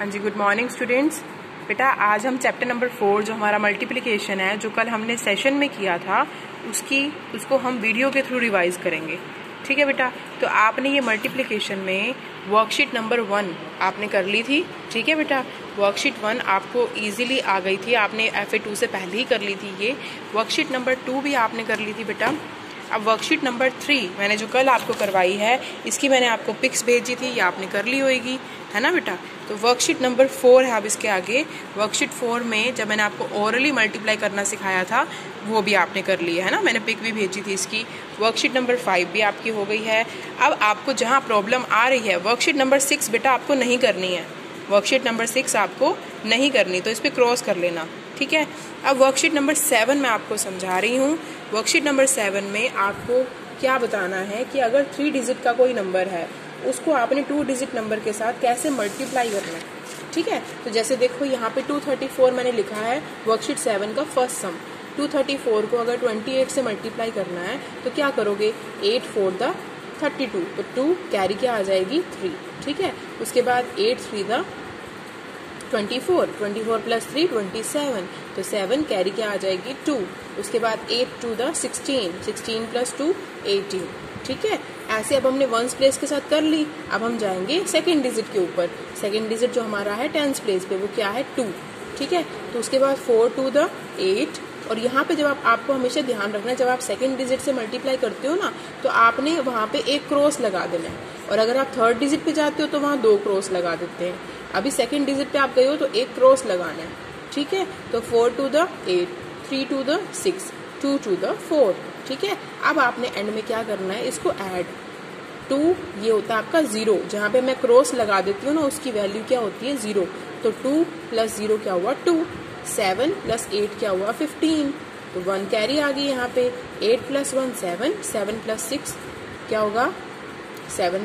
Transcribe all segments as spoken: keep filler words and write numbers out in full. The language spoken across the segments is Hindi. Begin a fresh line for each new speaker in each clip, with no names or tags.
हाँ जी, गुड मॉर्निंग स्टूडेंट्स। बेटा आज हम चैप्टर नंबर फोर जो हमारा मल्टीप्लिकेशन है, जो कल हमने सेशन में किया था, उसकी उसको हम वीडियो के थ्रू रिवाइज करेंगे। ठीक है बेटा, तो आपने ये मल्टीप्लिकेशन में वर्कशीट नंबर वन आपने कर ली थी। ठीक है बेटा, वर्कशीट वन आपको इजीली आ गई थी, आपने एफ ए टू से पहले ही कर ली थी। ये वर्कशीट नंबर टू भी आपने कर ली थी बेटा। अब वर्कशीट नंबर थ्री मैंने जो कल आपको करवाई है, इसकी मैंने आपको पिक्स भेजी थी, ये आपने कर ली होगी, है ना बेटा। तो वर्कशीट नंबर फोर है अब इसके आगे। वर्कशीट फोर में जब मैंने आपको ओरली मल्टीप्लाई करना सिखाया था, वो भी आपने कर लिया है ना, मैंने पिक भी भेजी थी इसकी। वर्कशीट नंबर फाइव भी आपकी हो गई है। अब आपको जहाँ प्रॉब्लम आ रही है, वर्कशीट नंबर सिक्स बेटा आपको नहीं करनी है, वर्कशीट नंबर सिक्स आपको नहीं करनी, तो इस पर क्रॉस कर लेना। ठीक है, अब वर्कशीट नंबर सेवन मैं आपको समझा रही हूँ। वर्कशीट नंबर सेवन में आपको क्या बताना है कि अगर थ्री डिजिट का कोई नंबर है, उसको आपने टू डिजिट नंबर के साथ कैसे मल्टीप्लाई करना है। ठीक है, तो जैसे देखो यहाँ पे टू थर्टी फोर मैंने लिखा है वर्कशीट सेवन का first sum. Two thirty four को अगर ट्वेंटी एट से मल्टीप्लाई करना है तो क्या करोगे, eight four the thirty two, तो टू कैरी क्या आ जाएगी, थ्री। ठीक है, उसके बाद eight three the twenty four, twenty four plus three twenty seven, तो सेवन कैरी क्या आ जाएगी, टू। उसके बाद eight two the sixteen, sixteen plus two eighteen. ठीक है, ऐसे अब हमने वंस प्लेस के साथ कर ली। अब हम जाएंगे सेकेंड डिजिट के ऊपर। सेकेंड डिजिट जो हमारा है टेंस प्लेस पे, वो क्या है, टू। ठीक है, तो उसके बाद फोर टू द एट, और यहाँ पे जब आप आपको हमेशा ध्यान रखना है, जब आप सेकंड डिजिट से मल्टीप्लाई करते हो ना, तो आपने वहाँ पे एक क्रॉस लगा देना है, और अगर आप थर्ड डिजिट पे जाते हो तो वहाँ दो क्रॉस लगा देते हैं। अभी सेकंड डिजिट पे आप गए हो तो एक क्रॉस लगाना है। ठीक है, तो four two the eight, three two the six, two two the four. ठीक है, अब आपने एंड में क्या करना है, इसको ऐड। टू ये होता है आपका जीरो, जहाँ पे मैं क्रॉस लगा देती हूँ ना, उसकी वैल्यू क्या होती है, जीरो। तो टू प्लस जीरो क्या हुआ, टू। सेवन प्लस एट क्या हुआ, फिफ्टीन, तो वन कैरी आ गई यहाँ पे। Eight plus one seven, seven plus six क्या होगा, seven.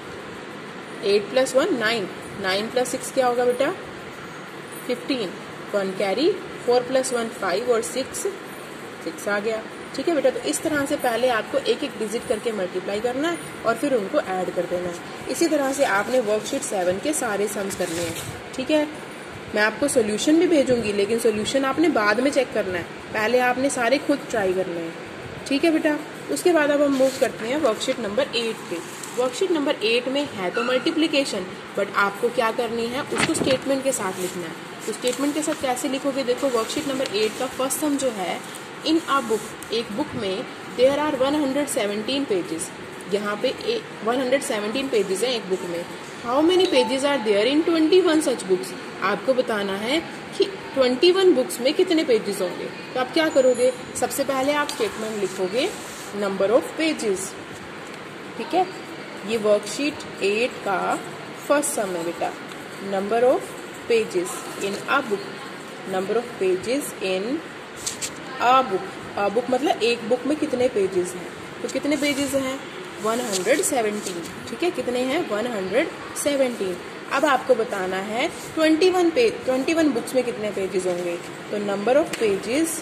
Eight plus one nine, nine plus six क्या होगा बेटा, fifteen, one carry. Four plus one five, और सिक्स, सिक्स आ गया। ठीक है बेटा, तो इस तरह से पहले आपको एक एक डिजिट करके मल्टीप्लाई करना है और फिर उनको ऐड कर देना है। इसी तरह से आपने वर्कशीट सेवन के सारे सम्स करने हैं। ठीक है, मैं आपको सोल्यूशन भी भेजूंगी, लेकिन सोल्यूशन आपने बाद में चेक करना है, पहले आपने सारे खुद ट्राई करने हैं। ठीक है बेटा, उसके बाद अब हम मूव करते हैं वर्कशीट नंबर एट पे। वर्कशीट नंबर एट में है तो मल्टीप्लिकेशन, बट आपको क्या करनी है, उसको स्टेटमेंट के साथ लिखना है। तो स्टेटमेंट के साथ कैसे लिखोगे, देखो वर्कशीट नंबर एट का फर्स्ट सम जो है, इन अ बुक, एक बुक में there are one hundred seventeen pages. यहाँ पे वन हंड्रेड सेवनटीन पेजेस हैं एक बुक में। How many pages are there in twenty one such books. आपको बताना है कि ट्वेंटी वन बुक्स में कितने पेजेस होंगे। तो आप क्या करोगे, सबसे पहले आप स्टेटमेंट लिखोगे नंबर ऑफ पेजेस। ठीक है, ये वर्कशीट एट का फर्स्ट सम है बेटा, number of pages in a book, number of pages in a book. A book मतलब एक बुक में कितने पेजेस हैं, तो कितने पेजेस हैं, वन हंड्रेड सेवनटीन। ठीक है, कितने हैं, वन हंड्रेड सेवनटीन। अब आपको बताना है twenty one page, twenty one books में कितने पेजेस होंगे, तो number of pages,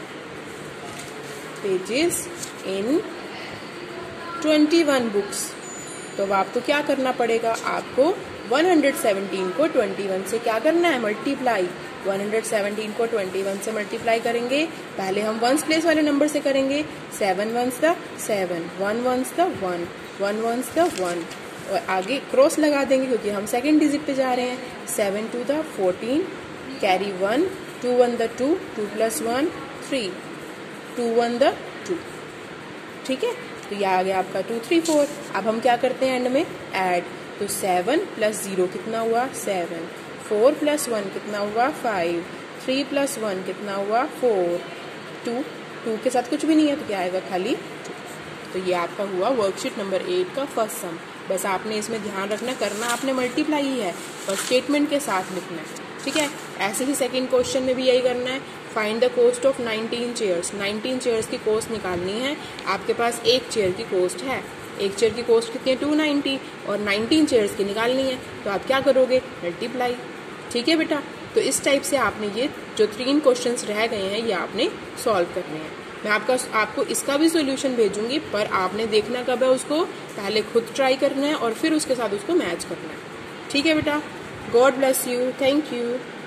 pages in twenty one books. तो अब आपको क्या करना पड़ेगा, आपको वन हंड्रेड सेवनटीन को ट्वेंटी वन से क्या करना है, मल्टीप्लाई। वन हंड्रेड सेवनटीन को ट्वेंटी वन से मल्टीप्लाई करेंगे। पहले हम वंस प्लेस वाले नंबर से करेंगे, seven ones the seven, one ones the one, one ones the one, और आगे क्रॉस लगा देंगे क्योंकि हम सेकंड डिजिट पे जा रहे हैं। Seven two the fourteen, carry one, two one the two, two plus one three, two one the two. ठीक है, तो यह आ गया आपका टू थ्री फोर। अब हम क्या करते हैं एंड में, ऐड। तो सेवन प्लस जीरो कितना हुआ, सेवन, फोर प्लस वन कितना हुआ, फाइव, थ्री प्लस वन कितना हुआ, फोर, टू, टू के साथ कुछ भी नहीं है तो क्या आएगा, खाली टू। तो ये आपका हुआ वर्कशीट नंबर एट का फर्स्ट सम। बस आपने इसमें ध्यान रखना, करना आपने मल्टीप्लाई ही है, बस स्टेटमेंट के साथ लिखना है। ठीक है, ऐसे ही सेकंड क्वेश्चन में भी यही करना है। Find the cost of nineteen chairs. Nineteen chairs की कॉस्ट निकालनी है। आपके पास एक चेयर की कॉस्ट है, एक चेयर की कॉस्ट कितनी है, टू नाइन्टी, और नाइनटीन चेयर्स की निकालनी है, तो आप क्या करोगे, मल्टीप्लाई। ठीक है बेटा, तो इस टाइप से आपने ये जो तीन क्वेश्चंस रह गए हैं, ये आपने सॉल्व करने हैं। मैं आपका आपको इसका भी सॉल्यूशन भेजूंगी, पर आपने देखना कब है, उसको पहले खुद ट्राई करना है और फिर उसके साथ उसको मैच करना है। ठीक है बेटा, God bless you, thank you.